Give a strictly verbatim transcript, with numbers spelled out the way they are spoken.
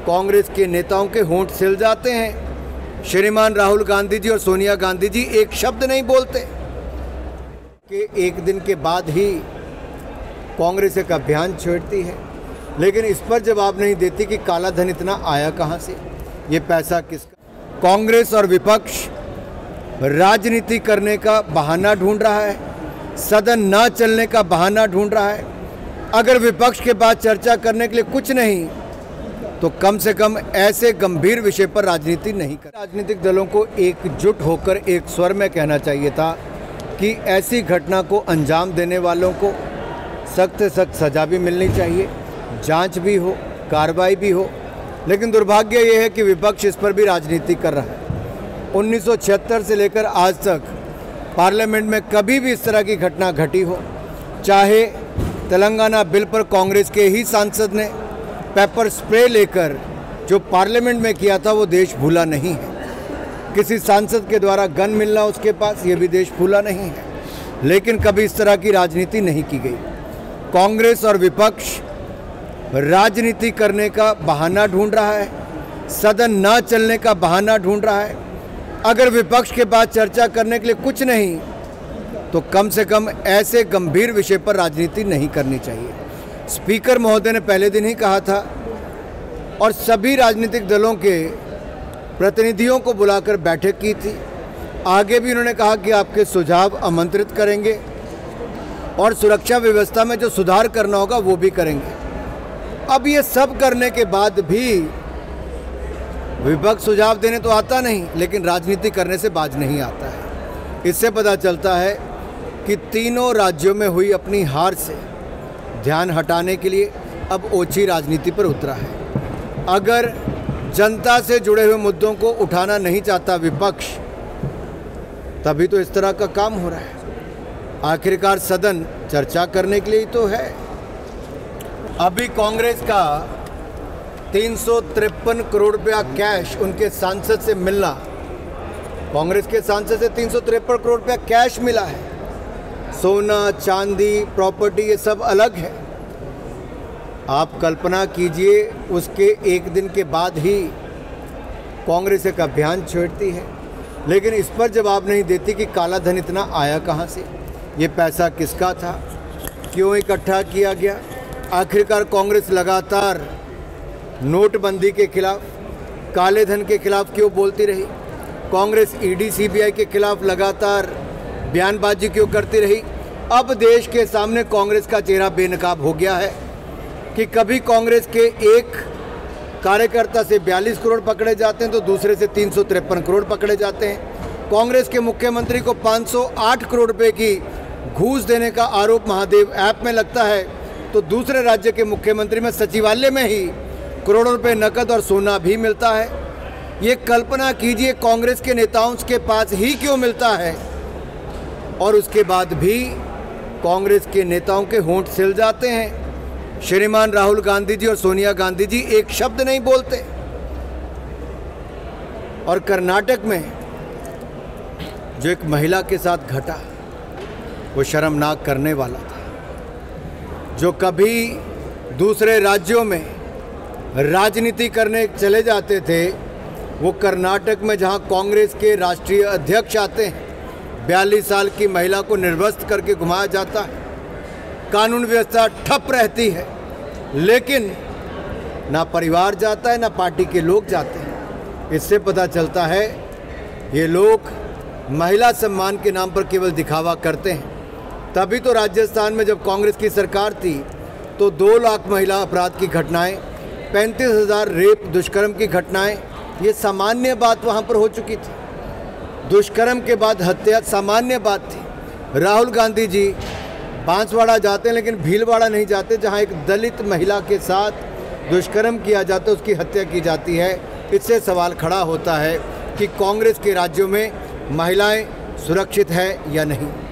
कांग्रेस के नेताओं के होंठ सिल जाते हैं। श्रीमान राहुल गांधी जी और सोनिया गांधी जी एक शब्द नहीं बोलते कि एक दिन के बाद ही कांग्रेस एक अभियान छेड़ती है, लेकिन इस पर जवाब नहीं देती कि काला धन इतना आया कहां से, ये पैसा किसका। कांग्रेस और विपक्ष राजनीति करने का बहाना ढूंढ रहा है, सदन ना चलने का बहाना ढूंढ रहा है। अगर विपक्ष के पास चर्चा करने के लिए कुछ नहीं तो कम से कम ऐसे गंभीर विषय पर राजनीति नहीं कर। राजनीतिक दलों को एकजुट होकर एक स्वर में कहना चाहिए था कि ऐसी घटना को अंजाम देने वालों को सख्त से सख्त सजा भी मिलनी चाहिए, जांच भी हो, कार्रवाई भी हो। लेकिन दुर्भाग्य ये है कि विपक्ष इस पर भी राजनीति कर रहा है। उन्नीस सौ छिहत्तर से लेकर आज तक पार्लियामेंट में कभी भी इस तरह की घटना घटी हो, चाहे तेलंगाना बिल पर कांग्रेस के ही सांसद ने पेपर स्प्रे लेकर जो पार्लियामेंट में किया था वो देश भूला नहीं है। किसी सांसद के द्वारा गन मिलना उसके पास, ये भी देश भूला नहीं है। लेकिन कभी इस तरह की राजनीति नहीं की गई। कांग्रेस और विपक्ष राजनीति करने का बहाना ढूंढ रहा है, सदन ना चलने का बहाना ढूंढ रहा है। अगर विपक्ष के पास चर्चा करने के लिए कुछ नहीं तो कम से कम ऐसे गंभीर विषय पर राजनीति नहीं करनी चाहिए। स्पीकर महोदय ने पहले दिन ही कहा था और सभी राजनीतिक दलों के प्रतिनिधियों को बुलाकर बैठक की थी। आगे भी उन्होंने कहा कि आपके सुझाव आमंत्रित करेंगे और सुरक्षा व्यवस्था में जो सुधार करना होगा वो भी करेंगे। अब ये सब करने के बाद भी विपक्ष सुझाव देने तो आता नहीं, लेकिन राजनीति करने से बाज नहीं आता है। इससे पता चलता है कि तीनों राज्यों में हुई अपनी हार से ध्यान हटाने के लिए अब ओछी राजनीति पर उतरा है। अगर जनता से जुड़े हुए मुद्दों को उठाना नहीं चाहता विपक्ष, तभी तो इस तरह का काम हो रहा है। आखिरकार सदन चर्चा करने के लिए तो है। अभी कांग्रेस का तीन सौ तिरपन करोड़ रुपया कैश उनके सांसद से मिलना, कांग्रेस के सांसद से तीन सौ तिरपन करोड़ रुपया कैश मिला है। सोना, चांदी, प्रॉपर्टी ये सब अलग है। आप कल्पना कीजिए उसके एक दिन के बाद ही कांग्रेस एक अभियान छेड़ती है, लेकिन इस पर जवाब नहीं देती कि काला धन इतना आया कहां से, ये पैसा किसका था, क्यों इकट्ठा किया गया। आखिरकार कांग्रेस लगातार नोटबंदी के खिलाफ, काले धन के खिलाफ क्यों बोलती रही। कांग्रेस ईडी सीबीआई के खिलाफ लगातार बयानबाजी क्यों करती रही। अब देश के सामने कांग्रेस का चेहरा बेनकाब हो गया है कि कभी कांग्रेस के एक कार्यकर्ता से बयालीस करोड़ पकड़े जाते हैं तो दूसरे से तीन सौ तिरपन करोड़ पकड़े जाते हैं। कांग्रेस के मुख्यमंत्री को पाँच सौ आठ करोड़ रुपए की घूस देने का आरोप महादेव ऐप में लगता है तो दूसरे राज्य के मुख्यमंत्री में सचिवालय में ही करोड़ों रुपए नकद और सोना भी मिलता है। ये कल्पना कीजिए कांग्रेस के नेताओं के पास ही क्यों मिलता है और उसके बाद भी कांग्रेस के नेताओं के होंठ सिल जाते हैं। श्रीमान राहुल गांधी जी और सोनिया गांधी जी एक शब्द नहीं बोलते। और कर्नाटक में जो एक महिला के साथ घटा वो शर्मनाक करने वाला था। जो कभी दूसरे राज्यों में राजनीति करने चले जाते थे, वो कर्नाटक में जहां कांग्रेस के राष्ट्रीय अध्यक्ष आते हैं, बयालीस साल की महिला को निर्वस्त्र करके घुमाया जाता है, कानून व्यवस्था ठप रहती है, लेकिन ना परिवार जाता है ना पार्टी के लोग जाते हैं। इससे पता चलता है ये लोग महिला सम्मान के नाम पर केवल दिखावा करते हैं। तभी तो राजस्थान में जब कांग्रेस की सरकार थी तो दो लाख महिला अपराध की घटनाएं, पैंतीस हजार रेप दुष्कर्म की घटनाएं, ये सामान्य बात वहाँ पर हो चुकी थी। दुष्कर्म के बाद हत्या सामान्य बात थी। राहुल गांधी जी बांसवाड़ा जाते हैं लेकिन भीलवाड़ा नहीं जाते, जहां एक दलित महिला के साथ दुष्कर्म किया जाता है, उसकी हत्या की जाती है। इससे सवाल खड़ा होता है कि कांग्रेस के राज्यों में महिलाएं सुरक्षित है या नहीं।